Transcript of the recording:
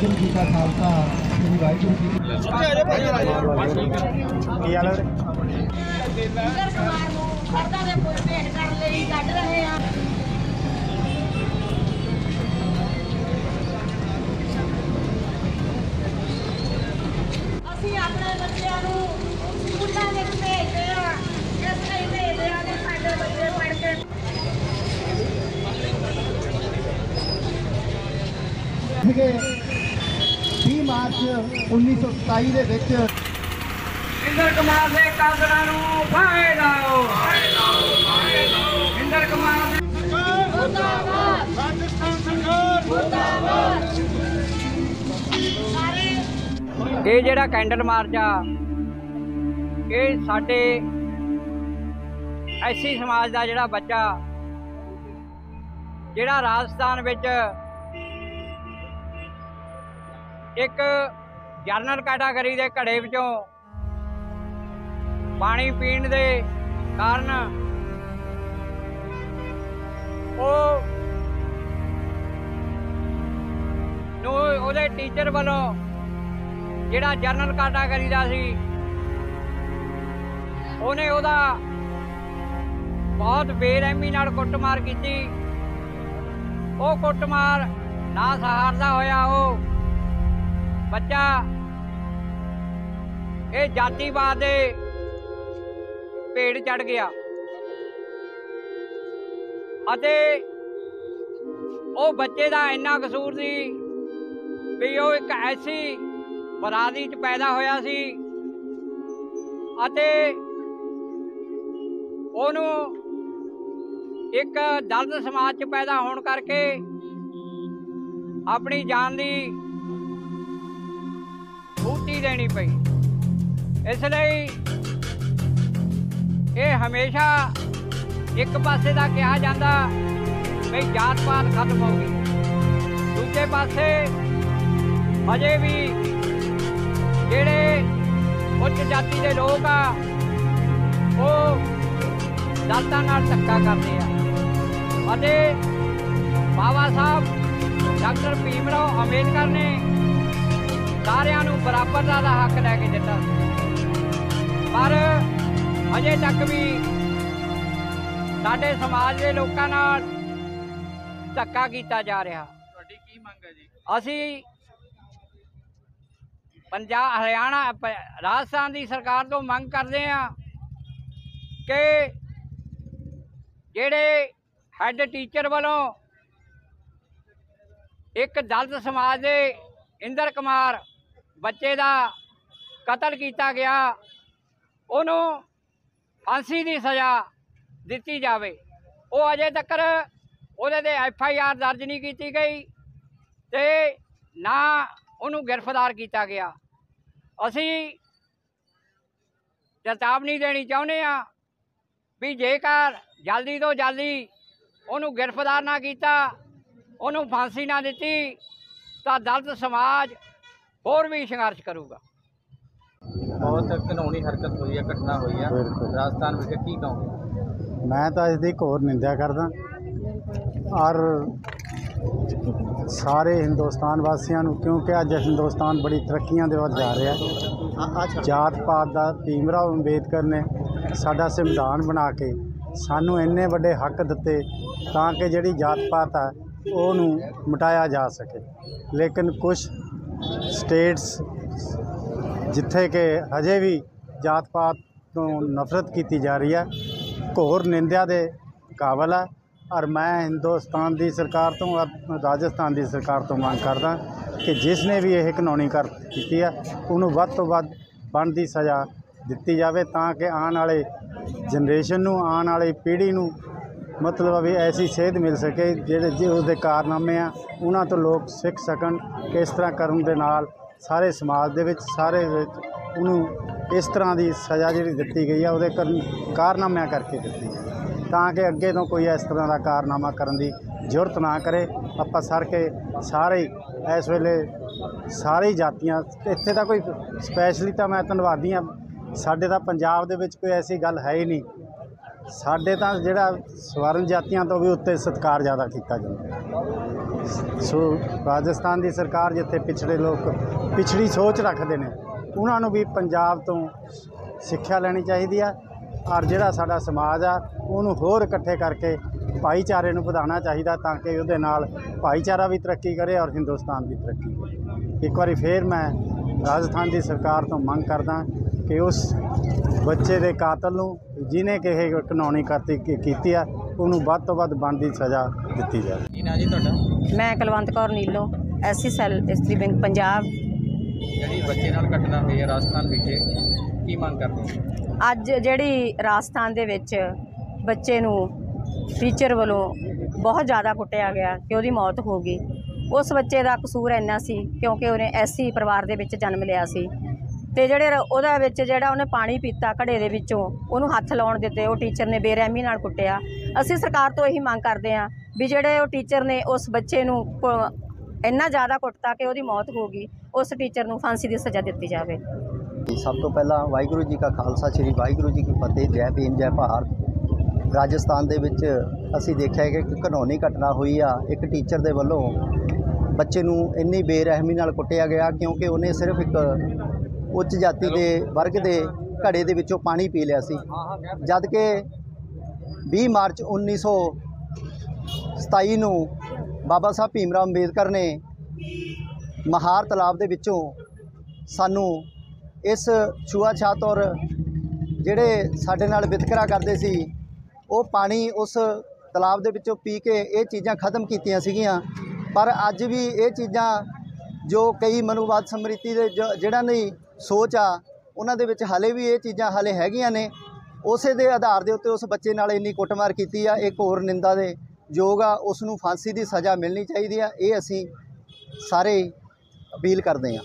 वाहिगुरू जी का खालसा श्री वाहिगुरू जी ਅਸੀਂ ਆਪਣੇ ਬੱਚਿਆਂ ਨੂੰ ਸਕੂਲਾਂ ਵਿੱਚ ਭੇਜਦੇ ਆ, ਇਸ ਲਈ ਭੇਜਦੇ ਆ ਕਿ ਸਾਡੇ ਬੱਚੇ ਪੜ੍ਹ ਕੇ ਸੀਗੇ 20 ਮਾਰਚ 1927 ਦੇ ਵਿੱਚ इंदर कुमार से कांगड़ा नू फाहे लाओ इंदर कुमार ਮੁਰਦਾਬਾਦ राजस्थान सरकार ਮੁਰਦਾਬਾਦ ਸਾਰੇ ਇਹ ਜਿਹੜਾ ਕੈਂਡਲ ਮਾਰਚ ਆ ਇਹ ਸਾਡੇ ਐਸੀ ਸਮਾਜ ਦਾ ਜਿਹੜਾ ਬੱਚਾ ਜਿਹੜਾ ਰਾਜਸਥਾਨ ਵਿੱਚ ਇੱਕ ਜਨਰਲ ਕੈਟਾਗਰੀ ਦੇ ਘੜੇ ਵਿੱਚੋਂ ਪਾਣੀ ਪੀਣ ਦੇ ਕਾਰਨ ਉਹ ਨੂੰ ਉਹਦੇ ਟੀਚਰ ਵੱਲੋਂ ਜਿਹੜਾ ਜਨਰਲ ਕੈਟਾਗਰੀ ਦਾ ਸੀ ਉਹਨੇ ਉਹਦਾ ਬਹੁਤ ਬੇਰਹਿਮੀ ਨਾਲ ਕੁੱਟਮਾਰ ਕੀਤੀ। ਉਹ ਕੁੱਟਮਾਰ ਨਾ ਸਹਾਰਦਾ ਹੋਇਆ ਉਹ ਬੱਚਾ ਇਹ ਜਾਤੀਵਾਦ ਦੇ ਭੇੜ ਚੜ ਗਿਆ ਅਤੇ ਉਹ ਬੱਚੇ ਦਾ ਇੰਨਾ ਕਸੂਰ ਸੀ ਵੀ ਉਹ ਇੱਕ ਐਸੀ ਬਰਾਦਰੀ 'ਚ ਪੈਦਾ ਹੋਇਆ ਸੀ ਅਤੇ ਉਹਨੂੰ ਇੱਕ ਦਲਿਤ ਸਮਾਜ 'ਚ ਪੈਦਾ ਹੋਣ ਕਰਕੇ ਆਪਣੀ ਜਾਨ ਦੀ ਬੂਟੀ ਦੇਣੀ ਪਈ। ਇਸ ਲਈ ਇਹ ਹਮੇਸ਼ਾ ਇੱਕ ਪਾਸੇ ਦਾ ਕਿਹਾ ਜਾਂਦਾ ਵੀ ਜਾਤ ਪਾਤ ਖਤਮ ਹੋ ਗਈ, ਦੂਜੇ ਪਾਸੇ ਅਜੇ ਵੀ ਜਿਹੜੇ ਉੱਚ ਜਾਤੀ ਦੇ ਲੋਕ ਆ ਉਹ ਦਲਿਤਾਂ ਨਾਲ ਧੱਕਾ ਕਰਦੇ ਆ ਅਤੇ ਬਾਬਾ ਸਾਹਿਬ ਡਾਕਟਰ ਭੀਮ ਰਾਓ ਅੰਬੇਦਕਰ ਨੇ ਸਾਰਿਆਂ ਨੂੰ ਬਰਾਬਰਤਾ ਦਾ ਹੱਕ ਲੈ ਕੇ ਦਿੱਤਾ, ਪਰ ਅਜੇ ਤੱਕ ਵੀ ਸਾਡੇ ਸਮਾਜ ਦੇ ਲੋਕਾਂ ਨਾਲ ਧੱਕਾ ਕੀਤਾ ਜਾ ਰਿਹਾ। ਤੁਹਾਡੀ ਕੀ ਮੰਗ ਹੈ ਜੀ? ਅਸੀਂ ਪੰਜਾਬ ਹਰਿਆਣਾ ਰਾਜਸਥਾਨ ਦੀ ਸਰਕਾਰ ਤੋਂ ਮੰਗ ਕਰਦੇ ਹਾਂ ਕਿ ਜਿਹੜੇ ਹੈੱਡ ਟੀਚਰ ਵੱਲੋਂ ਇੱਕ ਦਲਿਤ ਸਮਾਜ ਦੇ ਇੰਦਰ ਕੁਮਾਰ ਬੱਚੇ ਦਾ ਕਤਲ ਕੀਤਾ ਗਿਆ ਉਹਨੂੰ ਫਾਂਸੀ ਦੀ ਸਜ਼ਾ ਦਿੱਤੀ ਜਾਵੇ। ਉਹ ਅਜੇ ਤੱਕ ਉਹਦੇ 'ਤੇ FIR ਦਰਜ ਨਹੀਂ ਕੀਤੀ ਗਈ ਅਤੇ ਨਾ ਉਹਨੂੰ ਗ੍ਰਿਫਤਾਰ ਕੀਤਾ ਗਿਆ। ਅਸੀਂ ਚੇਤਾਵਨੀ ਦੇਣੀ ਚਾਹੁੰਦੇ ਹਾਂ ਵੀ ਜੇਕਰ ਜਲਦੀ ਤੋਂ ਜਲਦੀ ਉਹਨੂੰ ਗ੍ਰਿਫਤਾਰ ਨਾ ਕੀਤਾ, ਉਹਨੂੰ ਫਾਂਸੀ ਨਾ ਦਿੱਤੀ ਤਾਂ ਦਲਿਤ ਸਮਾਜ ਹੋਰ ਵੀ ਸੰਘਰਸ਼ ਕਰੂਗਾ। बहुत घिनौनी हरकत हुई है, घटना हुई है राजस्थान विच, की कहोगे? मैं तो इसकी घोर निंदा करदा और सारे हिंदुस्तान वासियों नूं, क्योंकि अज हिंदुस्तान बड़ी तरक्कियां दे वल जा रहा है। जात पात का भीम राव अंबेडकर ने साडा संविधान बना के सानू इन्ने वड्डे हक दिते तां कि जिहड़ी जात पात है उहनूं मिटाया जा सके, लेकिन कुछ स्टेट्स जिथे कि हजे भी जात पात तो नफरत की जा रही है, घोर निंदा के काबिल है। और मैं हिंदुस्तान की सरकार तो और राजस्थान की सरकार तो मांग करदा कि जिसने भी यह घिनौनी कर की है उन्होंने वध तो वध बनती सज़ा दी जाए ताकि आने वाले जनरेशन नूं, आने वाली पीढ़ी नूं मतलब भी ऐसी सेध मिल सके जिहड़े जो उसके कारनामे आ उन्हां तो लोग सीख सकन कि इस तरह करन दे नाल सारे समाज दे विच सारे उन्होंने इस तरह की सज़ा जी दी गई है वो कारनामे करके दी है ताकि अगे तो कोई इस तरह का कारनामा करने की जरूरत ना करे। आप सर के सारे इस वेले सारी जातियां इत्थे तो कोई स्पैशली तो मैं धन्नवादी हाँ, साडे तां पंजाब दे विच कोई ऐसी गल है ही नहीं, साडे तां जिहड़ा स्वर्ण जातियां तो भी उत्ते सत्कार ज़्यादा किया जाता। ਸੋ ਰਾਜਸਥਾਨ ਦੀ ਸਰਕਾਰ ਜਿੱਥੇ ਪਿਛੜੇ ਲੋਕ ਪਿਛੜੀ ਸੋਚ ਰੱਖਦੇ ਨੇ ਉਹਨਾਂ ਨੂੰ ਵੀ ਪੰਜਾਬ ਤੋਂ ਸਿੱਖਿਆ ਲੈਣੀ ਚਾਹੀਦੀ ਆ ਔਰ ਜਿਹੜਾ ਸਾਡਾ ਸਮਾਜ ਆ ਉਹਨੂੰ ਹੋਰ ਇਕੱਠੇ ਕਰਕੇ ਭਾਈਚਾਰੇ ਨੂੰ ਵਧਾਉਣਾ ਚਾਹੀਦਾ ਤਾਂ ਕਿ ਉਹਦੇ ਨਾਲ ਭਾਈਚਾਰਾ ਵੀ ਤਰੱਕੀ ਕਰੇ ਔਰ ਹਿੰਦੁਸਤਾਨ ਵੀ ਤਰੱਕੀ ਕਰੇ। ਇੱਕ ਵਾਰੀ ਫੇਰ ਮੈਂ ਰਾਜਸਥਾਨ ਦੀ ਸਰਕਾਰ ਤੋਂ ਮੰਗ ਕਰਦਾ ਕਿ ਉਸ ਬੱਚੇ ਦੇ ਕਾਤਲ ਨੂੰ ਜਿਹਨੇ ਕਿ ਇਹ ਘਿਨੌਣੀ ਕੀਤੀ ਆ ਉਹਨੂੰ ਵੱਧ ਤੋਂ ਵੱਧ ਬਣਦੀ ਸਜ਼ਾ ਦਿੱਤੀ ਜਾਵੇ। ਕੀ ਨਾਂ ਜੀ ਤੁਹਾਡਾ? ਮੈਂ ਕੁਲਵੰਤ ਕੌਰ ਨੀਲੋਂ ਐਸਸੀ ਸੈੱਲ ਇਸਤਰੀ ਵਿੰਗ ਪੰਜਾਬ। ਜਿਹੜੀ ਬੱਚੇ ਨਾਲ ਘਟਨਾ ਹੋਈ ਹੈ ਰਾਜਸਥਾਨ ਵਿਖੇ, ਕੀ ਮੰਗ ਕਰਦੇ ਹੋ? ਅੱਜ ਜਿਹੜੀ ਰਾਜਸਥਾਨ ਦੇ ਵਿੱਚ ਬੱਚੇ ਨੂੰ ਟੀਚਰ ਵੱਲੋਂ ਬਹੁਤ ਜ਼ਿਆਦਾ ਕੁੱਟਿਆ ਗਿਆ ਕਿ ਉਹਦੀ ਮੌਤ ਹੋ ਗਈ। ਉਸ ਬੱਚੇ ਦਾ ਕਸੂਰ ਇੰਨਾ ਸੀ ਕਿਉਂਕਿ ਉਹਨੇ ਐਸਸੀ ਪਰਿਵਾਰ ਦੇ ਵਿੱਚ ਜਨਮ ਲਿਆ ਸੀ ਤੇ ਜਿਹੜੇ ਉਹਦੇ ਵਿੱਚ ਜਿਹੜਾ ਉਹਨੇ ਪਾਣੀ ਪੀਤਾ ਘੜੇ ਦੇ ਵਿੱਚੋਂ, ਉਹਨੂੰ ਹੱਥ ਲਾਉਣ ਦਿੱਤੇ, ਉਹ ਟੀਚਰ ਨੇ ਬੇਰਹਿਮੀ ਨਾਲ ਕੁੱਟਿਆ। ਅਸੀਂ ਸਰਕਾਰ ਤੋਂ ਇਹੀ ਮੰਗ ਕਰਦੇ ਹਾਂ ਵੀ ਜਿਹੜੇ ਉਹ ਟੀਚਰ ਨੇ ਉਸ ਬੱਚੇ ਨੂੰ ਇੰਨਾ ਜ਼ਿਆਦਾ ਕੁੱਟਤਾ ਕਿ ਉਹਦੀ ਮੌਤ ਹੋ ਗਈ, ਉਸ ਟੀਚਰ ਨੂੰ ਫਾਂਸੀ ਦੀ ਸਜ਼ਾ ਦਿੱਤੀ ਜਾਵੇ। ਸਭ ਤੋਂ ਪਹਿਲਾਂ ਵਾਹਿਗੁਰੂ ਜੀ ਕਾ ਖਾਲਸਾ, ਸ੍ਰੀ ਵਾਹਿਗੁਰੂ ਜੀ ਕੀ ਫਤਿਹ। ਜੈ ਭੀਮ ਜੈ ਭਾਰਤ। ਰਾਜਸਥਾਨ ਦੇ ਵਿੱਚ ਅਸੀਂ ਦੇਖਿਆ ਕਿ ਇੱਕ ਘਿਨੌਣੀ ਘਟਨਾ ਹੋਈ ਆ। ਇੱਕ ਟੀਚਰ ਦੇ ਵੱਲੋਂ ਬੱਚੇ ਨੂੰ ਇੰਨੀ ਬੇਰਹਿਮੀ ਨਾਲ ਕੁੱਟਿਆ ਗਿਆ ਕਿਉਂਕਿ ਉਹਨੇ ਸਿਰਫ ਇੱਕ ਉੱਚ ਜਾਤੀ ਦੇ ਵਰਗ ਦੇ ਘੜੇ ਦੇ ਵਿੱਚੋਂ ਪਾਣੀ ਪੀ ਲਿਆ ਸੀ, ਜਦ ਕਿ 20 ਮਾਰਚ 1927 ਨੂੰ ਬਾਬਾ ਸਾਹਿਬ ਭੀਮ ਰਾਓ ਅੰਬੇਦਕਰ ਨੇ ਮਹਾਰ ਤਲਾਬ ਦੇ ਵਿੱਚੋਂ ਸਾਨੂੰ ਇਸ ਛੂਆਛਾਤ ਔਰ ਜਿਹੜੇ ਸਾਡੇ ਨਾਲ ਵਿਤਕਰਾ ਕਰਦੇ ਸੀ ਉਹ ਪਾਣੀ ਉਸ ਤਲਾਬ ਦੇ ਵਿੱਚੋਂ ਪੀ ਕੇ ਇਹ ਚੀਜ਼ਾਂ ਖਤਮ ਕੀਤੀਆਂ ਸੀਗੀਆਂ। ਪਰ ਅੱਜ ਵੀ ਇਹ ਚੀਜ਼ਾਂ ਜੋ ਕਈ ਮਨੁਵਾਦ ਸਮ੍ਰਿਤੀ ਦੇ ਜਿਹੜਾ ਨਹੀਂ ਸੋਚ ਆ ਉਹਨਾਂ ਦੇ ਵਿੱਚ ਹਾਲੇ ਵੀ ਇਹ ਚੀਜ਼ਾਂ ਹਾਲੇ ਹੈਗੀਆਂ ਨੇ। ਉਸੇ ਦੇ ਆਧਾਰ ਦੇ ਉੱਤੇ ਉਸ ਬੱਚੇ ਨਾਲ ਇੰਨੀ ਕੁੱਟਮਾਰ ਕੀਤੀ ਆ, ਇੱਕ ਹੋਰ ਨਿੰਦਾ ਦੇ ਯੋਗ ਆ। ਉਸ ਨੂੰ ਫਾਂਸੀ ਦੀ ਸਜ਼ਾ ਮਿਲਣੀ ਚਾਹੀਦੀ ਆ। ਇਹ ਅਸੀਂ ਸਾਰੇ ਅਪੀਲ ਕਰਦੇ ਹਾਂ।